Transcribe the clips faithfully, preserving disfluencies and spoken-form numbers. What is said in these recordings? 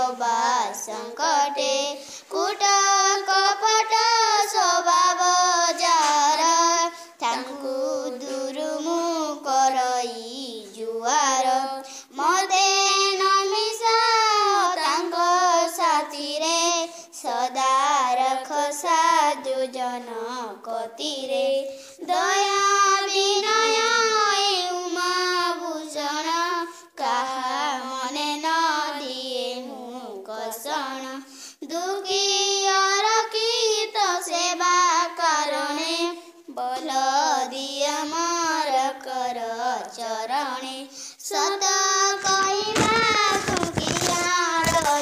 ବା ସଂକଟେ କୁଟ କପଟ ସ୍ୱଭାବ ଯାର ତାଙ୍କୁ ଦୂରୁ ମୁଁ କରଇ ଜୁଆର ମତେ ନମିଶା ତାଙ୍କ ସାଥିରେ ସଦା ରଖ ସାଧୁ ଜନ କତିରେ ଦୟା ବିନୟ ଉମା ଭୂଷଣ କାହା ମନେ ନ ଦିଏ ମୁଁ କଷଣ ଦୁଃଖୀ ଅରକ୍ଷିତ ସେବା କାରଣେ ବଲ ଦିଅ ମୋର କର ଚରଣେ ସତ କହିବାକୁ କିଆ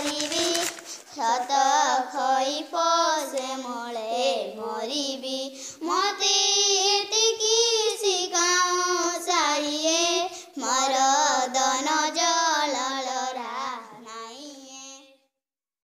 ଡରିବି ସତ ଖଇ ପଶେ ମଳେ ମରିବି